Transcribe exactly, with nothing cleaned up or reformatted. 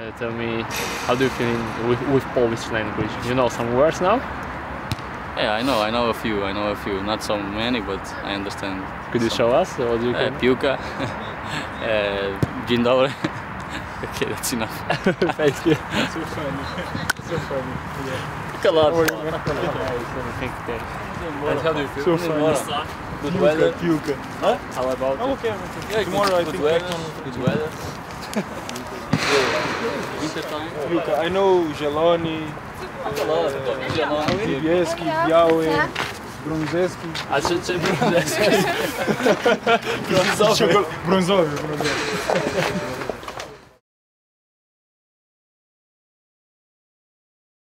Uh, tell me, how do you feel in, with, with Polish language? Do you know some words now? Yeah, I know, I know a few, I know a few. Not so many, but I understand. Could you some. show us what you Uh, can? piłka, uh, dzień dobry. Okay, that's enough. Thank you. So funny. So funny. Yeah. Come on. And how do you feel? So funny. Good weather. Piłkę. Huh? How about Oh, you? okay, okay. Yeah, Tomorrow good, I good think weather. I can. Good weather. Winter time. Piłka. I know zielony, Zielony. niebieski, biały, bronzeski. A czy, czy brązowy? Brązowy. Brązowy, brązowy.